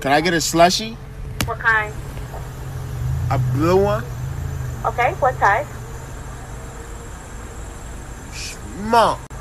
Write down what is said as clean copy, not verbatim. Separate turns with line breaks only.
Can I get a slushie?
What kind?
A blue one?
Okay, what size?
Mom.